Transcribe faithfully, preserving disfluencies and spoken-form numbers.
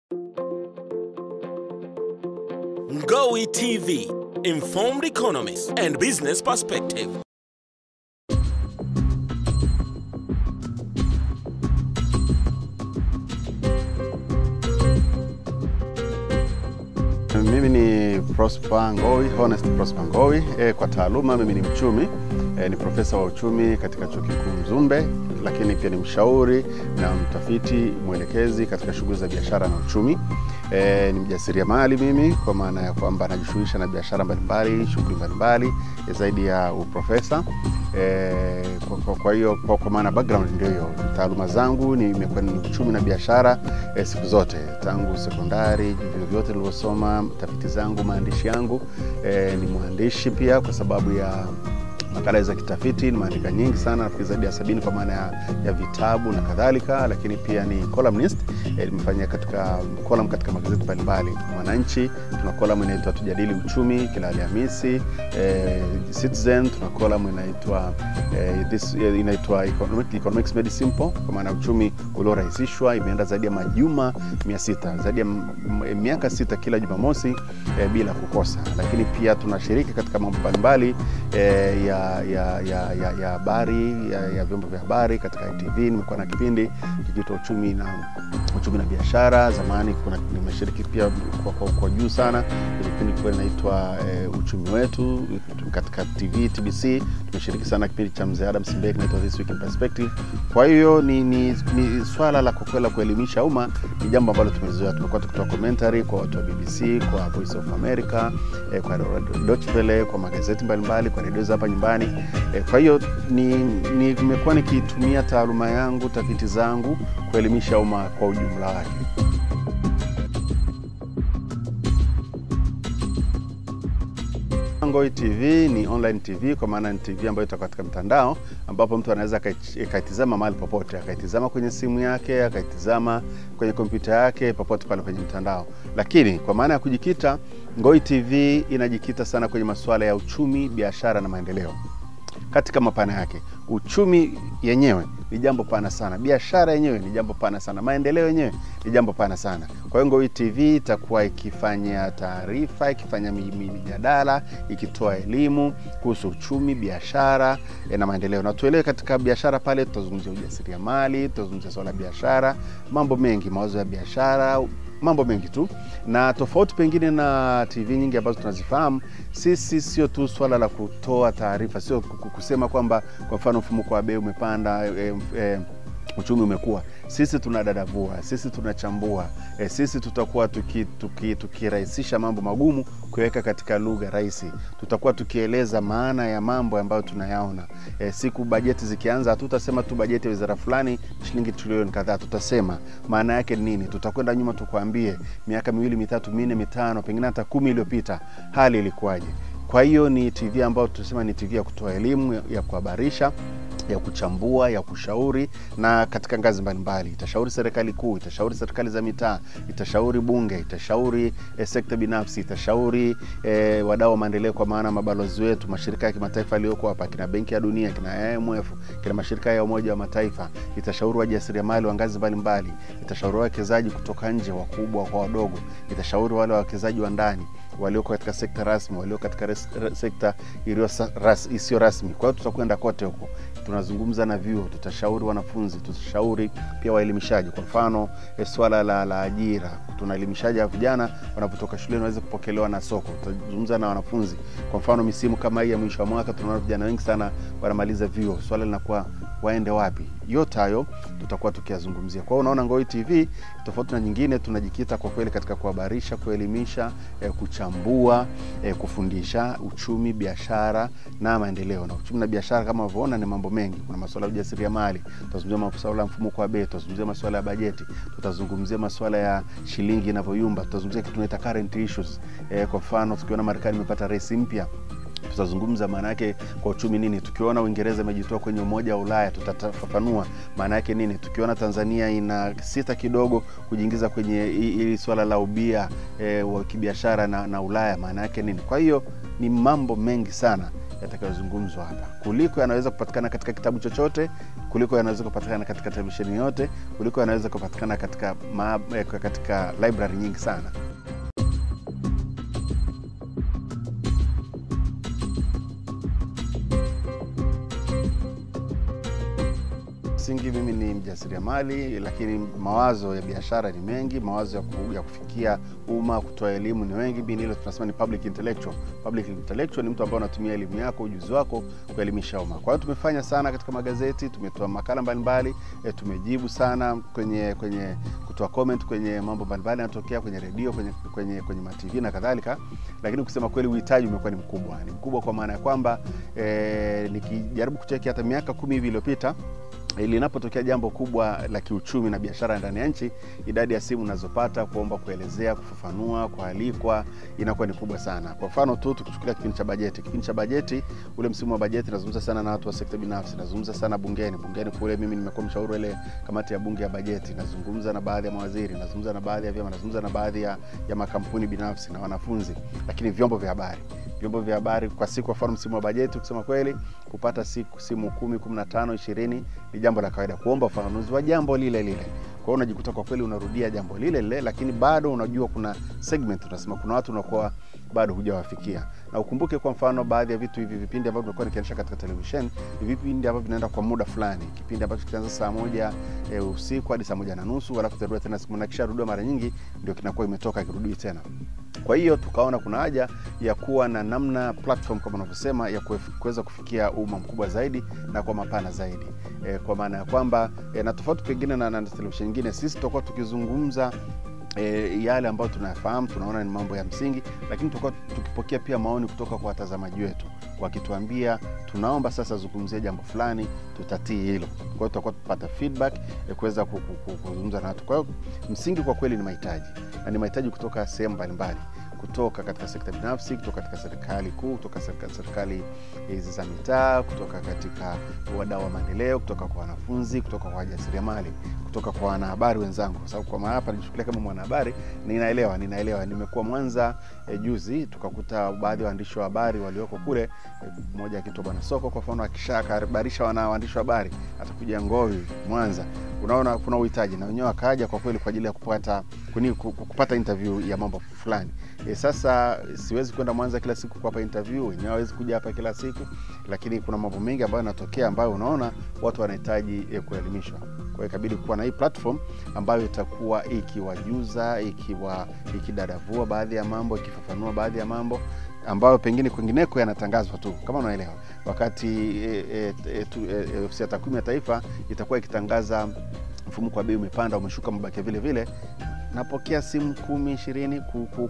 Ngowi T V, informed economists and business perspective. Mimi ni Prosper Ngowi, Honest Prosper Ngowi. E, kwa taaluma mimi ni mchumi, e, ni profesa wa uchumi katika Chuo Kikuu Mzumbe, lakini pia ni mshauri na mtafiti mwelekezi katika shughuli za biashara na uchumi. E, ni mjasiriamali mimi, kwa maana ya kwamba najishughulisha na biashara mbalimbali, shughuli mbalimbali zaidi ya uprofesa. E, kwa, kwa, kwa hiyo kwa, kwa maana background ndio hiyo. Taaluma zangu ni nimekuwa ni uchumi na biashara e, siku zote tangu sekondari, vile vyote nilivyosoma, tafiti zangu, maandishi yangu. E, ni mwandishi pia kwa sababu ya makala za kitafiti, ni maandika nyingi sana, zaidi ya sabini kwa maana ya, ya vitabu na kadhalika, lakini pia ni columnist. E, nimefanya katika column katika magazeti mbalimbali. Mwananchi tuna column inaitwa Tujadili Uchumi kila Alhamisi, e, Citizen tuna column inaitwa e, this e, inaitwa Economic, Economics Made Simple, kwa maana uchumi uliorahisishwa. Imeenda zaidi ya majuma mia sita, zaidi ya miaka sita kila Jumamosi e, bila kukosa. Lakini pia tunashiriki katika mambo mbalimbali e, ya ya ya ya ya habari ya, ya vyombo vya habari katika I T V. Nimekuwa na kipindi kikiitwa uchumi na uchumi na biashara. Zamani kuna nimeshiriki pia kwa, kwa, kwa juu sana kipindi kilikuwa inaitwa e, uchumi wetu katika T V T B C. Tumeshiriki sana kipindi cha Mzee Adam Simbeki kinaitwa This Week in Perspective. Kwa hiyo ni, ni, ni swala la kukwela kuelimisha umma, ni jambo ambalo tumezoea. Tumekuwa tukitoa commentary kwa watu wa B B C, kwa Voice of America, eh, kwa Deutsche Welle, kwa magazeti mbalimbali, kwa redio hapa nyumbani. E, kwa hiyo ni nimekuwa ni nikitumia taaluma yangu, tafiti zangu kuelimisha umma kwa ujumla wake. Ngowi T V ni online T V, kwa maana ni T V ambayo itakuwa katika mtandao, ambapo mtu anaweza kaitizama mahali popote, akaitizama kwenye simu yake, akaitizama kwenye kompyuta yake, popote pale kwenye mtandao. Lakini kwa maana ya kujikita, Ngowi T V inajikita sana kwenye masuala ya uchumi, biashara na maendeleo. Katika mapana yake, uchumi yenyewe ni jambo pana sana, biashara yenyewe ni jambo pana sana, maendeleo yenyewe ni jambo pana sana. Kwa hiyo Ngowi T V itakuwa ikifanya taarifa, ikifanya mijadala, ikitoa elimu kuhusu uchumi, biashara na maendeleo. Na tuelewe katika biashara pale tutazungumzia ujasiriamali, tutazungumzia swala biashara, mambo mengi, mawazo ya biashara, mambo mengi tu. Na tofauti pengine na T V nyingi ambazo tunazifahamu, sisi sio tu swala la kutoa taarifa, sio kusema kwamba kwa mfano mfumuko wa bei umepanda, e, e, uchumi umekuwa. Sisi tunadadavua, sisi tunachambua, e, sisi tutakuwa tukirahisisha tuki, tuki mambo magumu kuweka katika lugha rahisi. Tutakuwa tukieleza maana ya mambo ambayo tunayaona. E, siku bajeti zikianza, hatutasema tu bajeti ya wizara fulani shilingi trilioni kadhaa, tutasema maana yake nini. Tutakwenda nyuma tukwambie miaka miwili, mitatu, minne, mitano, pengine hata kumi iliyopita hali ilikuwaje. Kwa hiyo ni T V ambayo tunasema ni T V ya kutoa elimu, ya, ya kuhabarisha, ya kuchambua, ya kushauri, na katika ngazi mbalimbali. Itashauri serikali kuu, itashauri serikali za mitaa, itashauri bunge, itashauri eh, sekta binafsi, itashauri eh, wadau wa maendeleo, kwa maana mabalozi wetu, mashirika ya kimataifa yaliyoko hapa, kina Benki ya Dunia, kina I M F, kina mashirika ya Umoja wa Mataifa. Itashauri wajasiriamali wa ngazi mbalimbali, itashauri wawekezaji kutoka nje, wakubwa kwa wadogo, itashauri wale wawekezaji wa ndani walioko katika sekta rasmi, walioko katika res, sekta ras, isiyo rasmi. Kwa hiyo tutakwenda kote huko. Tunazungumza na vyuo, tutashauri wanafunzi, tutashauri pia waelimishaji. Kwa mfano e, swala la, la ajira, tunaelimishaji vijana wanapotoka shuleni waweze kupokelewa na soko. Tutazungumza na wanafunzi. Kwa mfano misimu kama hii ya mwisho wa mwaka tunaona vijana wengi sana wanamaliza vyuo, swala linakuwa waende wapi. Yote hayo tutakuwa tukiyazungumzia. Kwa hiyo unaona Ngowi T V tofauti na nyingine, tunajikita kwa kweli katika kuhabarisha, kuelimisha, eh, kuchambua, eh, kufundisha uchumi, biashara na maendeleo. Na uchumi na biashara kama unavyoona ni mambo mengi. Kuna masuala ya ujasiriamali, tutazungumzia masuala ya mfumuko wa bei, tutazungumzia masuala ya bajeti, tutazungumzia masuala ya shilingi inavyoyumba, tutazungumzia kitu tunaita current issues. Eh, kwa mfano tukiona Marekani imepata rais mpya, tutazungumza maana yake kwa uchumi nini. Tukiona Uingereza imejitoa kwenye Umoja wa Ulaya, tutafafanua maana yake nini. Tukiona Tanzania ina sita kidogo kujiingiza kwenye hili swala la ubia e, wa kibiashara na, na Ulaya, maana yake nini. Kwa hiyo ni mambo mengi sana yatakayozungumzwa hapa, kuliko yanaweza kupatikana katika kitabu chochote, kuliko yanaweza kupatikana katika televisheni yote, kuliko yanaweza kupatikana katika ma, katika library nyingi sana. Msingi mimi ni mjasiriamali, lakini mawazo ya biashara ni mengi, mawazo ya, ku, ya kufikia umma, kutoa elimu ni wengi. Bini hilo tunasema ni public intellectual. Public intellectual ni mtu ambaye anatumia elimu yako, ujuzi wako kuelimisha umma. Kwa hiyo tumefanya sana katika magazeti, tumetoa makala mbalimbali, e, tumejibu sana kwenye kwenye kutoa comment kwenye mambo mbalimbali yanatokea kwenye redio, kwenye kwenye kwenye ma T V na kadhalika. Lakini kusema kweli uhitaji umekuwa ni mkubwa. Ni mkubwa kwa maana ya kwamba e, nikijaribu kucheki hata miaka kumi hivi iliyopita, ili linapotokea jambo kubwa la kiuchumi na biashara ndani ya nchi, idadi ya simu unazopata kuomba kuelezea, kufafanua, kualikwa inakuwa ni kubwa sana. Kwa mfano tu tukichukulia kipindi cha bajeti. Kipindi cha bajeti, ule msimu wa bajeti, nazungumza sana na watu wa sekta binafsi, nazungumza sana bungeni. Bungeni kule mimi nimekuwa mshauri ile kamati ya bunge ya bajeti, nazungumza na baadhi ya mawaziri, nazungumza na baadhi ya vyama, nazungumza na baadhi ya, ya makampuni binafsi na wanafunzi. Lakini vyombo vya habari, vyombo vya habari kwa siku, kwa mfano msimu wa bajeti, kusema kweli kupata siku simu kumi, kumi na tano, ishirini ni jambo la kawaida, kuomba ufafanuzi wa jambo lile lile. Kwa hiyo unajikuta kwa kweli unarudia jambo lile lile, lakini bado unajua kuna segment, tunasema kuna watu unakuwa bado hujawafikia. Na ukumbuke kwa mfano baadhi ya vitu hivi, vipindi ambavyo tumekuwa nikionyesha katika television, ni vipindi ambavyo vinaenda kwa muda fulani. Kipindi ambacho kitaanza saa moja e, usiku hadi saa moja na nusu, alafu kitarudi tena siku, na kisha rudiwa mara nyingi ndio kinakuwa imetoka kirudi tena. Kwa hiyo tukaona kuna haja ya kuwa na namna platform kama unavyosema ya kuweza kufikia umma mkubwa zaidi na kwa mapana zaidi. E, kwa maana ya kwamba e, na tofauti pengine na, na television nyingine, sisi tutakuwa tukizungumza E, yale ambayo tunafahamu, tunaona ni mambo ya msingi, lakini tutakuwa tukipokea pia maoni kutoka kwa watazamaji wetu wakituambia tunaomba sasa zungumzie jambo fulani, tutatii hilo. Kwa hiyo tutakuwa tupata feedback e, kuweza kuzungumza na watu. Kwa hiyo msingi kwa kweli ni mahitaji, na ni mahitaji kutoka sehemu mbalimbali, kutoka katika sekta binafsi, kutoka katika serikali kuu, kutoka katika serikali hizi za mitaa, kutoka katika wadau wa maendeleo, kutoka kwa wanafunzi, kutoka kwa wajasiriamali, kutoka kwa wanahabari wenzangu. Kwa sababu kwa maana hapa nichukulia kama mwanahabari, ninaelewa ninaelewa nimekuwa Mwanza e, juzi tukakuta baadhi ya waandishi wa habari walioko kule, e, mmoja akiitwa Bwana Soko kwa mfano, akishakabarisha wana waandishi wa habari atakuja Ngovi Mwanza. Unaona kuna uhitaji, na wenyewe akaja kwa kweli kwa ajili ya kupata kuni, kupata interview ya mambo fulani. E, sasa siwezi kwenda Mwanza kila siku kuwapa interview, wenyewe hawezi kuja hapa kila siku, lakini kuna mambo mengi ambayo yanatokea ambayo unaona watu wanahitaji e, kuelimishwa. Kwa hiyo ikabidi kuwa na hii platform ambayo itakuwa ikiwajuza, ikiwa ikidadavua baadhi ya mambo, ikifafanua baadhi ya mambo ambayo pengine kwingineko yanatangazwa tu. Kama unaelewa, wakati e, e, e, e, ofisi ya takwimu ya taifa itakuwa ikitangaza mfumuko wa bei umepanda, umeshuka, mbaki vile vile, napokea simu kumi, ishirini